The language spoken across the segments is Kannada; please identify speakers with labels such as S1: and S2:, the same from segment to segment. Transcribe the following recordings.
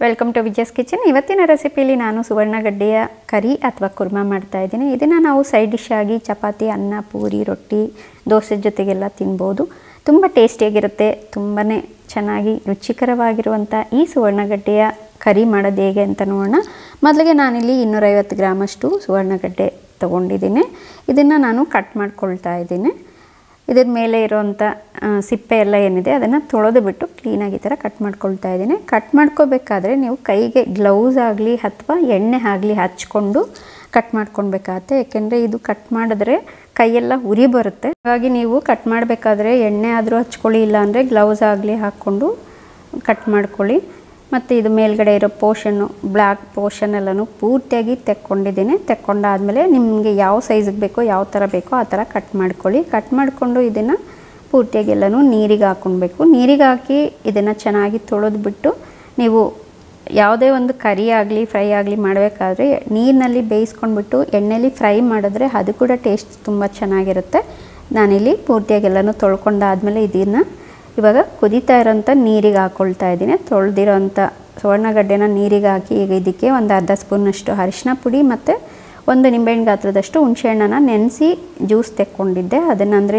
S1: Welcome to Vijaya's kitchen. ಇವತ್ತಿನ ರೆಸಿಪಿಲಿ ನಾನು ಸುವರ್ಣಗಡ್ಡೆಯ ಕರಿ ಅಥವಾ ಕುರ್ಮಾ ಮಾಡ್ತಾ ಇದ್ದೀನಿ. ಇದನ್ನು ನಾವು ಸೈಡ್ ಡಿಶ್ ಆಗಿ ಚಪಾತಿ, ಅನ್ನ, ಪೂರಿ, ರೊಟ್ಟಿ, ದೋಸೆ ಜೊತೆಗೆಲ್ಲ ತಿನ್ಬೋದು. ತುಂಬ ಟೇಸ್ಟಿಯಾಗಿರುತ್ತೆ. ತುಂಬಾ ಚೆನ್ನಾಗಿ ರುಚಿಕರವಾಗಿರುವಂಥ ಈ ಸುವರ್ಣಗಡ್ಡೆಯ ಕರಿ ಮಾಡೋದು ಹೇಗೆ ಅಂತ ನೋಡೋಣ. ಮೊದಲಿಗೆ ನಾನಿಲ್ಲಿ 250 ಗ್ರಾಮಷ್ಟು ಸುವರ್ಣಗಡ್ಡೆ ತೊಗೊಂಡಿದ್ದೀನಿ. ಇದನ್ನು ನಾನು ಕಟ್ ಮಾಡ್ಕೊಳ್ತಾ ಇದ್ದೀನಿ. ಇದರ ಮೇಲೆ ಇರೋವಂಥ ಸಿಪ್ಪೆ ಎಲ್ಲ ಏನಿದೆ ಅದನ್ನು ತೊಳೆದು ಬಿಟ್ಟು ಕ್ಲೀನಾಗಿ ಈ ಥರ ಕಟ್ ಮಾಡ್ಕೊಳ್ತಾ ಇದ್ದೀನಿ. ಕಟ್ ಮಾಡ್ಕೋಬೇಕಾದ್ರೆ ನೀವು ಕೈಗೆ ಗ್ಲೌಸ್ ಆಗಲಿ ಅಥವಾ ಎಣ್ಣೆ ಆಗಲಿ ಹಚ್ಕೊಂಡು ಕಟ್ ಮಾಡ್ಕೊಳ್ಬೇಕಾಗತ್ತೆ. ಏಕೆಂದರೆ ಇದು ಕಟ್ ಮಾಡಿದ್ರೆ ಕೈಯೆಲ್ಲ ಉರಿ ಬರುತ್ತೆ. ಹಾಗಾಗಿ ನೀವು ಕಟ್ ಮಾಡಬೇಕಾದ್ರೆ ಎಣ್ಣೆ ಆದರೂ ಹಚ್ಕೊಳ್ಳಿ, ಇಲ್ಲಾಂದರೆ ಗ್ಲೌಸ್ ಆಗಲಿ ಹಾಕ್ಕೊಂಡು ಕಟ್ ಮಾಡ್ಕೊಳ್ಳಿ. ಮತ್ತು ಇದು ಮೇಲ್ಗಡೆ ಇರೋ ಪೋರ್ಷನ್ನು, ಬ್ಲ್ಯಾಕ್ ಪೋರ್ಷನ್ ಎಲ್ಲನೂ ಪೂರ್ತಿಯಾಗಿ ತೆಕ್ಕೊಂಡಿದ್ದೀನಿ. ತೆಕ್ಕೊಂಡಾದಮೇಲೆ ನಿಮಗೆ ಯಾವ ಸೈಜಿಗೆ ಬೇಕೋ, ಯಾವ ಥರ ಬೇಕೋ ಆ ಥರ ಕಟ್ ಮಾಡ್ಕೊಳ್ಳಿ. ಕಟ್ ಮಾಡಿಕೊಂಡು ಇದನ್ನು ಪೂರ್ತಿಯಾಗಿ ಎಲ್ಲನೂ ನೀರಿಗೆ ಹಾಕ್ಕೊಳ್ಬೇಕು. ನೀರಿಗೆ ಹಾಕಿ ಇದನ್ನು ಚೆನ್ನಾಗಿ ತೊಳೆದ್ಬಿಟ್ಟು ನೀವು ಯಾವುದೇ ಒಂದು ಕರಿ ಆಗಲಿ ಫ್ರೈ ಆಗಲಿ ಮಾಡಬೇಕಾದ್ರೆ ನೀರಿನಲ್ಲಿ ಬೇಯಿಸ್ಕೊಂಡ್ಬಿಟ್ಟು ಎಣ್ಣೆಯಲ್ಲಿ ಫ್ರೈ ಮಾಡಿದ್ರೆ ಅದು ಕೂಡ ಟೇಸ್ಟ್ ತುಂಬ ಚೆನ್ನಾಗಿರುತ್ತೆ. ನಾನಿಲ್ಲಿ ಪೂರ್ತಿಯಾಗಿ ಎಲ್ಲನೂ ತೊಳ್ಕೊಂಡಾದಮೇಲೆ ಇದನ್ನು ಇವಾಗ ಕುದೀತಾ ಇರೋಂಥ ನೀರಿಗೆ ಹಾಕ್ಕೊಳ್ತಾ ಇದ್ದೀನಿ. ತೊಳೆದಿರೋಂಥ ಸುವರ್ಣಗಡ್ಡೆನ ನೀರಿಗೆ ಹಾಕಿ ಈಗ ಇದಕ್ಕೆ ಒಂದು ಅರ್ಧ ಸ್ಪೂನಷ್ಟು ಅರಿಶಿನ ಪುಡಿ ಮತ್ತು ಒಂದು ನಿಂಬೆಹಣ್ಣು ಗಾತ್ರದಷ್ಟು ಹುಣಸೆಹಣ್ಣನ್ನು ನೆನೆಸಿ ಜ್ಯೂಸ್ ತೆಕ್ಕೊಂಡಿದ್ದೆ. ಅದನ್ನು ಅಂದರೆ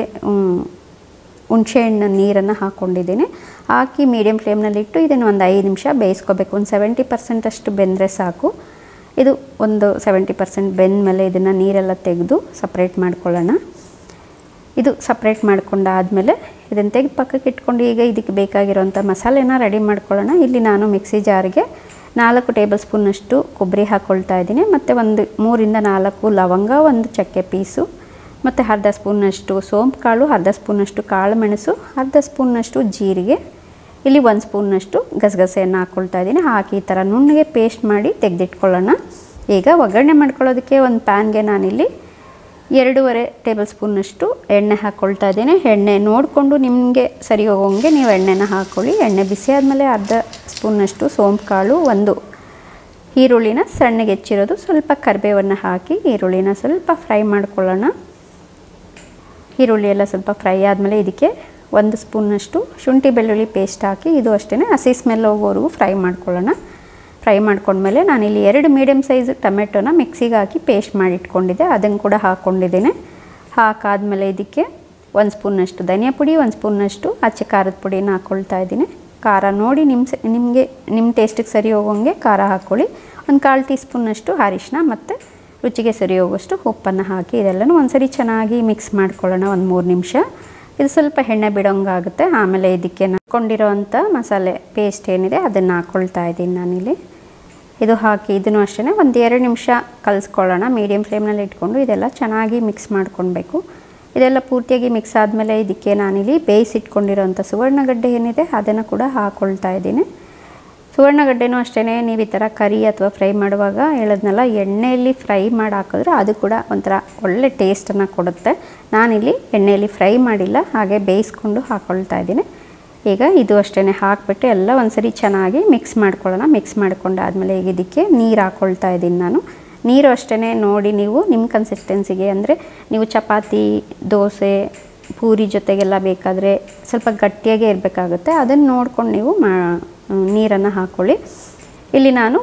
S1: ಹುಣಸೆಹಣ್ಣು ನೀರನ್ನು ಹಾಕ್ಕೊಂಡಿದ್ದೀನಿ. ಹಾಕಿ ಮೀಡಿಯಮ್ ಫ್ಲೇಮ್ನಲ್ಲಿಟ್ಟು ಇದನ್ನು ಒಂದು 5 ನಿಮಿಷ ಬೇಯಿಸ್ಕೋಬೇಕು. ಒಂದು 70% ಅಷ್ಟು ಬೆಂದರೆ ಸಾಕು. ಇದು ಒಂದು 70% ಬೆಂದ ಮೇಲೆ ಇದನ್ನು ನೀರೆಲ್ಲ ತೆಗೆದು ಸಪ್ರೇಟ್ ಮಾಡ್ಕೊಳ್ಳೋಣ. ಇದು ಸಪ್ರೇಟ್ ಮಾಡ್ಕೊಂಡಾದಮೇಲೆ ಇದನ್ನು ತೆಗೆದು ಪಕ್ಕಕ್ಕೆ ಇಟ್ಕೊಂಡು ಈಗ ಇದಕ್ಕೆ ಬೇಕಾಗಿರೋಂಥ ಮಸಾಲೆನ ರೆಡಿ ಮಾಡ್ಕೊಳ್ಳೋಣ. ಇಲ್ಲಿ ನಾನು ಮಿಕ್ಸಿ ಜಾರ್ಗೆ 4 ಟೇಬಲ್ ಸ್ಪೂನಷ್ಟು ಕೊಬ್ಬರಿ ಹಾಕ್ಕೊಳ್ತಾ ಇದ್ದೀನಿ. ಮತ್ತು ಒಂದು 3 ರಿಂದ 4 ಲವಂಗ, ಒಂದು ಚಕ್ಕೆ ಪೀಸು, ಮತ್ತು ಅರ್ಧ ಸ್ಪೂನಷ್ಟು ಸೋಂಪು ಕಾಳು, ಅರ್ಧ ಸ್ಪೂನಷ್ಟು ಕಾಳು ಮೆಣಸು, ಅರ್ಧ ಸ್ಪೂನಷ್ಟು ಜೀರಿಗೆ, ಇಲ್ಲಿ 1 ಸ್ಪೂನಷ್ಟು ಗಸಗಸೆಯನ್ನು ಹಾಕ್ಕೊಳ್ತಾ ಇದ್ದೀನಿ. ಹಾಕಿ ಈ ಥರ ನುಣ್ಣಗೆ ಪೇಸ್ಟ್ ಮಾಡಿ ತೆಗೆದಿಟ್ಕೊಳ್ಳೋಣ. ಈಗ ಒಗ್ಗರಣೆ ಮಾಡ್ಕೊಳ್ಳೋದಕ್ಕೆ ಒಂದು ಪ್ಯಾನ್ಗೆ ನಾನಿಲ್ಲಿ 2.5 ಟೇಬಲ್ ಸ್ಪೂನಷ್ಟು ಎಣ್ಣೆ ಹಾಕ್ಕೊಳ್ತಾ ಇದ್ದೀನಿ. ಎಣ್ಣೆ ನೋಡಿಕೊಂಡು ನಿಮಗೆ ಸರಿ ಹೋಗೋಂಗೆ ನೀವು ಎಣ್ಣೆನ ಹಾಕ್ಕೊಳ್ಳಿ. ಎಣ್ಣೆ ಬಿಸಿ ಆದಮೇಲೆ ಅರ್ಧ ಸ್ಪೂನಷ್ಟು ಸೋಂಪು ಕಾಳು, ಒಂದು ಈರುಳ್ಳಿನ ಸಣ್ಣಗೆ ಹೆಚ್ಚಿರೋದು, ಸ್ವಲ್ಪ ಕರಿಬೇವನ್ನು ಹಾಕಿ ಈರುಳ್ಳಿನ ಸ್ವಲ್ಪ ಫ್ರೈ ಮಾಡ್ಕೊಳ್ಳೋಣ. ಈರುಳ್ಳಿ ಎಲ್ಲ ಸ್ವಲ್ಪ ಫ್ರೈ ಆದಮೇಲೆ ಇದಕ್ಕೆ 1 ಸ್ಪೂನಷ್ಟು ಶುಂಠಿ ಬೆಳ್ಳುಳ್ಳಿ ಪೇಸ್ಟ್ ಹಾಕಿ ಇದು ಅಷ್ಟೇ ಹಸಿ ಸ್ಮೆಲ್ ಹೋಗೋವರೆಗೂ ಫ್ರೈ ಮಾಡ್ಕೊಳ್ಳೋಣ. ಫ್ರೈ ಮಾಡ್ಕೊಂಡ್ಮೇಲೆ ನಾನಿಲ್ಲಿ 2 ಮೀಡಿಯಮ್ ಸೈಜ್ ಟೊಮೆಟೊನ ಮಿಕ್ಸಿಗೆ ಹಾಕಿ ಪೇಸ್ಟ್ ಮಾಡಿ ಇಟ್ಕೊಂಡಿದ್ದೆ, ಅದನ್ನು ಕೂಡ ಹಾಕ್ಕೊಂಡಿದ್ದೀನಿ. ಹಾಕಾದ್ಮೇಲೆ ಇದಕ್ಕೆ 1 ಸ್ಪೂನಷ್ಟು ಧನಿಯಾ ಪುಡಿ, 1 ಸ್ಪೂನಷ್ಟು ಅಚ್ಚ ಖಾರದ ಪುಡಿನ ಹಾಕ್ಕೊಳ್ತಾ ಇದ್ದೀನಿ. ಖಾರ ನೋಡಿ ನಿಮ್ಮ ಟೇಸ್ಟಿಗೆ ಸರಿ ಹೋಗೋಂಗೆ ಖಾರ ಹಾಕ್ಕೊಳ್ಳಿ. ಒಂದು 1/4 ಟೀ ಸ್ಪೂನಷ್ಟು ಅರಿಶಿನ ಮತ್ತು ರುಚಿಗೆ ಸರಿ ಹೋಗೋಷ್ಟು ಉಪ್ಪನ್ನು ಹಾಕಿ ಇದೆಲ್ಲನೂ ಒಂದ್ಸರಿ ಚೆನ್ನಾಗಿ ಮಿಕ್ಸ್ ಮಾಡ್ಕೊಳ್ಳೋಣ. ಒಂದು 3 ನಿಮಿಷ ಇದು ಸ್ವಲ್ಪ ಎಣ್ಣೆ ಬಿಡೋಂಗಾಗುತ್ತೆ. ಆಮೇಲೆ ಇದಕ್ಕೆ ಹಾಕ್ಕೊಂಡಿರೋ ಅಂಥ ಮಸಾಲೆ ಪೇಸ್ಟ್ ಏನಿದೆ ಅದನ್ನು ಹಾಕ್ಕೊಳ್ತಾ ಇದ್ದೀನಿ ನಾನಿಲ್ಲಿ. ಇದು ಹಾಕಿ ಇದನ್ನು ಅಷ್ಟೇ ಒಂದು 2 ನಿಮಿಷ ಕಲಿಸ್ಕೊಳ್ಳೋಣ. ಮೀಡಿಯಮ್ ಫ್ಲೇಮ್ನಲ್ಲಿ ಇಟ್ಕೊಂಡು ಇದೆಲ್ಲ ಚೆನ್ನಾಗಿ ಮಿಕ್ಸ್ ಮಾಡ್ಕೊಳ್ಬೇಕು. ಇದೆಲ್ಲ ಪೂರ್ತಿಯಾಗಿ ಮಿಕ್ಸ್ ಆದಮೇಲೆ ಇದಕ್ಕೆ ನಾನಿಲ್ಲಿ ಬೇಯಿಸಿಟ್ಕೊಂಡಿರೋಂಥ ಸುವರ್ಣಗಡ್ಡೆ ಏನಿದೆ ಅದನ್ನು ಕೂಡ ಹಾಕ್ಕೊಳ್ತಾ ಇದ್ದೀನಿ. ಸುವರ್ಣಗಡ್ಡೆನೂ ಅಷ್ಟೇ ನೀವು ಈ ಥರ ಕರಿ ಅಥವಾ ಫ್ರೈ ಮಾಡುವಾಗ ಹೇಳಿದ್ನಲ್ಲ, ಎಣ್ಣೆಯಲ್ಲಿ ಫ್ರೈ ಮಾಡಿ ಹಾಕಿದ್ರೆ ಅದು ಕೂಡ ಒಂಥರ ಒಳ್ಳೆ ಟೇಸ್ಟನ್ನು ಕೊಡುತ್ತೆ. ನಾನಿಲ್ಲಿ ಎಣ್ಣೆಯಲ್ಲಿ ಫ್ರೈ ಮಾಡಿಲ್ಲ, ಹಾಗೆ ಬೇಯಿಸ್ಕೊಂಡು ಹಾಕ್ಕೊಳ್ತಾ ಇದ್ದೀನಿ. ಈಗ ಇದು ಅಷ್ಟೇ ಹಾಕಿಬಿಟ್ಟು ಎಲ್ಲ ಒಂದ್ಸರಿ ಚೆನ್ನಾಗಿ ಮಿಕ್ಸ್ ಮಾಡ್ಕೊಳ್ಳೋಣ. ಮಿಕ್ಸ್ ಮಾಡ್ಕೊಂಡಾದಮೇಲೆ ಈಗ ಇದಕ್ಕೆ ನೀರು ಹಾಕ್ಕೊಳ್ತಾ ಇದ್ದೀನಿ ನಾನು. ನೀರು ಅಷ್ಟೇ ನೋಡಿ ನೀವು ನಿಮ್ಮ ಕನ್ಸಿಸ್ಟೆನ್ಸಿಗೆ, ಅಂದರೆ ನೀವು ಚಪಾತಿ, ದೋಸೆ, ಪೂರಿ ಜೊತೆಗೆಲ್ಲ ಬೇಕಾದರೆ ಸ್ವಲ್ಪ ಗಟ್ಟಿಯಾಗೇ ಇರಬೇಕಾಗುತ್ತೆ. ಅದನ್ನು ನೋಡ್ಕೊಂಡು ನೀವು ನೀರನ್ನು ಹಾಕ್ಕೊಳ್ಳಿ. ಇಲ್ಲಿ ನಾನು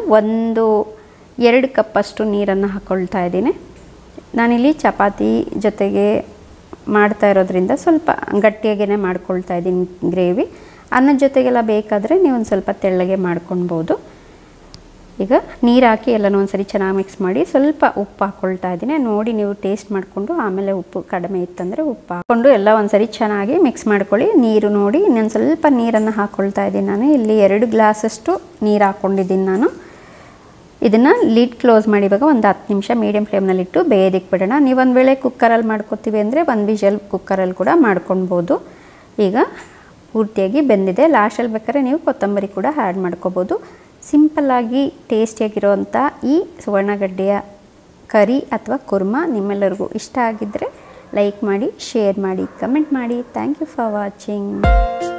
S1: 1-2 ಕಪ್ಪಷ್ಟು ನೀರನ್ನು ಹಾಕ್ಕೊಳ್ತಾ ಇದ್ದೀನಿ. ನಾನಿಲ್ಲಿ ಚಪಾತಿ ಜೊತೆಗೆ ಮಾಡ್ತಾ ಇರೋದ್ರಿಂದ ಸ್ವಲ್ಪ ಗಟ್ಟಿಯಾಗೇ ಮಾಡ್ಕೊಳ್ತಾ ಇದ್ದೀನಿ ಗ್ರೇವಿ. ಅನ್ನದ ಜೊತೆಗೆಲ್ಲ ಬೇಕಾದರೆ ನೀವು ಒಂದು ಸ್ವಲ್ಪ ತೆಳ್ಳಗೆ ಮಾಡ್ಕೊಳ್ಬೋದು. ಈಗ ನೀರು ಹಾಕಿ ಎಲ್ಲನೂ ಒಂದ್ಸರಿ ಚೆನ್ನಾಗಿ ಮಿಕ್ಸ್ ಮಾಡಿ ಸ್ವಲ್ಪ ಉಪ್ಪು ಹಾಕ್ಕೊಳ್ತಾ ಇದ್ದೀನಿ. ನೋಡಿ ನೀವು ಟೇಸ್ಟ್ ಮಾಡಿಕೊಂಡು ಆಮೇಲೆ ಉಪ್ಪು ಕಡಿಮೆ ಇತ್ತಂದರೆ ಉಪ್ಪು ಹಾಕ್ಕೊಂಡು ಎಲ್ಲ ಒಂದ್ಸರಿ ಚೆನ್ನಾಗಿ ಮಿಕ್ಸ್ ಮಾಡ್ಕೊಳ್ಳಿ. ನೀರು ನೋಡಿ ಇನ್ನೊಂದು ಸ್ವಲ್ಪ ನೀರನ್ನು ಹಾಕ್ಕೊಳ್ತಾ ಇದ್ದೀನಿ ನಾನು. ಇಲ್ಲಿ 2 ಗ್ಲಾಸಷ್ಟು ನೀರು ಹಾಕ್ಕೊಂಡಿದ್ದೀನಿ ನಾನು. ಇದನ್ನು ಲಿಡ್ ಕ್ಲೋಸ್ ಮಾಡಿ ಇವಾಗ ಒಂದು 10 ನಿಮಿಷ ಮೀಡಿಯಮ್ ಫ್ಲೇಮ್ನಲ್ಲಿಟ್ಟು ಬೇಯೋದಕ್ಕೆ ಬಿಡೋಣ. ನೀವು ಒಂದು ವೇಳೆ ಕುಕ್ಕರಲ್ಲಿ ಮಾಡ್ಕೊತೀವಿ ಅಂದರೆ 1 ವಿಷಲ್ ಕುಕ್ಕರಲ್ಲಿ ಕೂಡ ಮಾಡ್ಕೊಳ್ಬೋದು. ಈಗ ಪೂರ್ತಿಯಾಗಿ ಬೆಂದಿದೆ. ಲಾಸ್ಟಲ್ಲಿ ಬೇಕಾದ್ರೆ ನೀವು ಕೊತ್ತಂಬರಿ ಕೂಡ ಆ್ಯಡ್ ಮಾಡ್ಕೋಬೋದು. ಸಿಂಪಲ್ಲಾಗಿ ಟೇಸ್ಟಿಯಾಗಿರೋವಂಥ ಈ ಸುವರ್ಣಗಡ್ಡೆಯ ಕರಿ ಅಥವಾ ಕುರ್ಮಾ ನಿಮ್ಮೆಲ್ಲರಿಗೂ ಇಷ್ಟ ಆಗಿದ್ದರೆ ಲೈಕ್ ಮಾಡಿ, ಶೇರ್ ಮಾಡಿ, ಕಮೆಂಟ್ ಮಾಡಿ. Thank you for watching.